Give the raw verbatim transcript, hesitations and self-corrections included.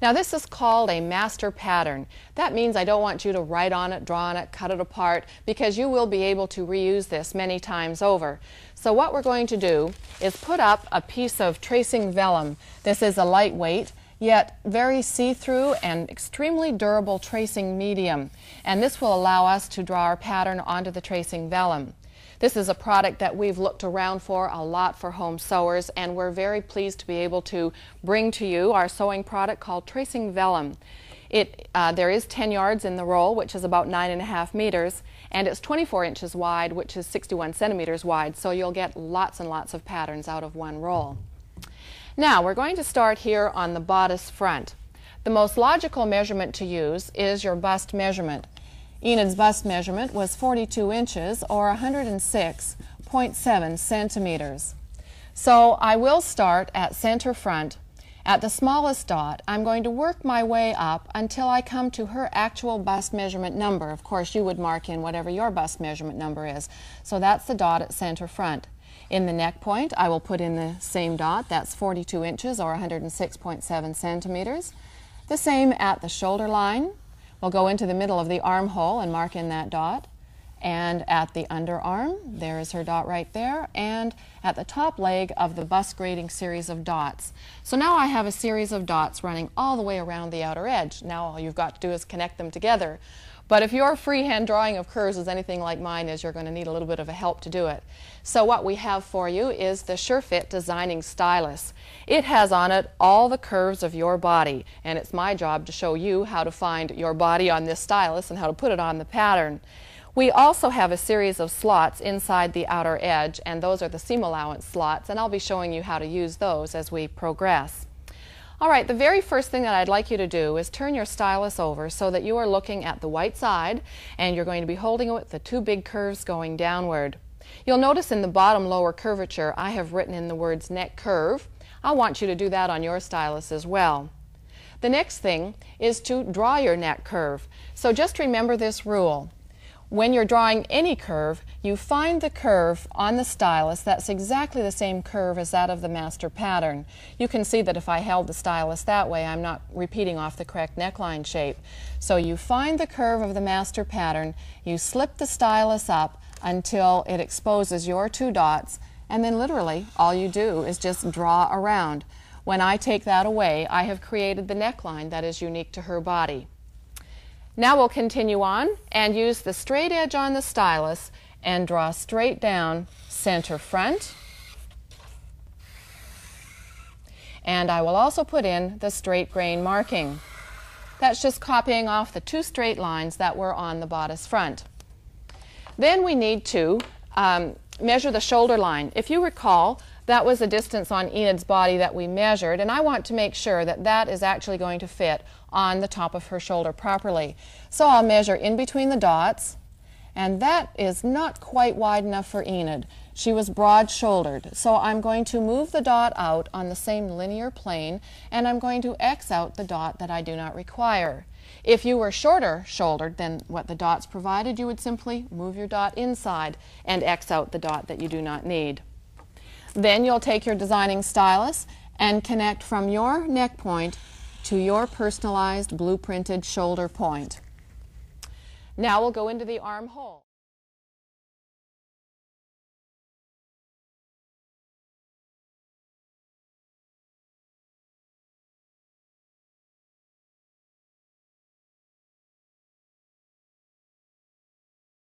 Now this is called a master pattern. That means I don't want you to write on it, draw on it, cut it apart, because you will be able to reuse this many times over. So what we're going to do is put up a piece of tracing vellum. This is a lightweight, yet very see-through and extremely durable tracing medium. And this will allow us to draw our pattern onto the tracing vellum. This is a product that we've looked around for a lot for home sewers, and we're very pleased to be able to bring to you our sewing product called Tracing Vellum. It, uh, there is ten yards in the roll, which is about nine and a half meters, and it's twenty-four inches wide, which is sixty-one centimeters wide, so you'll get lots and lots of patterns out of one roll. Now we're going to start here on the bodice front. The most logical measurement to use is your bust measurement. Enid's bust measurement was forty-two inches, or one hundred six point seven centimeters. So I will start at center front. At the smallest dot, I'm going to work my way up until I come to her actual bust measurement number. Of course, you would mark in whatever your bust measurement number is. So that's the dot at center front. In the neck point, I will put in the same dot. That's forty-two inches, or one hundred six point seven centimeters. The same at the shoulder line. We'll go into the middle of the armhole and mark in that dot. And at the underarm, there is her dot right there, and at the top leg of the bust grading series of dots. So now I have a series of dots running all the way around the outer edge. Now all you've got to do is connect them together. But if your freehand drawing of curves is anything like mine is, you're going to need a little bit of a help to do it. So what we have for you is the SureFit Designing Stylus. It has on it all the curves of your body, and it's my job to show you how to find your body on this stylus and how to put it on the pattern. We also have a series of slots inside the outer edge, and those are the seam allowance slots, and I'll be showing you how to use those as we progress. All right, the very first thing that I'd like you to do is turn your stylus over so that you are looking at the white side, and you're going to be holding it with the two big curves going downward. You'll notice in the bottom lower curvature I have written in the words neck curve. I want you to do that on your stylus as well. The next thing is to draw your neck curve. So just remember this rule. When you're drawing any curve, you find the curve on the stylus that's exactly the same curve as that of the master pattern. You can see that if I held the stylus that way, I'm not repeating off the correct neckline shape. So you find the curve of the master pattern, you slip the stylus up until it exposes your two dots, and then literally all you do is just draw around. When I take that away, I have created the neckline that is unique to her body. Now we'll continue on and use the straight edge on the stylus and draw straight down center front. And I will also put in the straight grain marking. That's just copying off the two straight lines that were on the bodice front. Then we need to um, measure the shoulder line. If you recall, that was the distance on Enid's body that we measured, and I want to make sure that that is actually going to fit on the top of her shoulder properly. So I'll measure in between the dots, and that is not quite wide enough for Enid. She was broad-shouldered, so I'm going to move the dot out on the same linear plane, and I'm going to X out the dot that I do not require. If you were shorter shouldered than what the dots provided, you would simply move your dot inside and X out the dot that you do not need. Then you'll take your designing stylus and connect from your neck point to your personalized blueprinted shoulder point. Now we'll go into the armhole.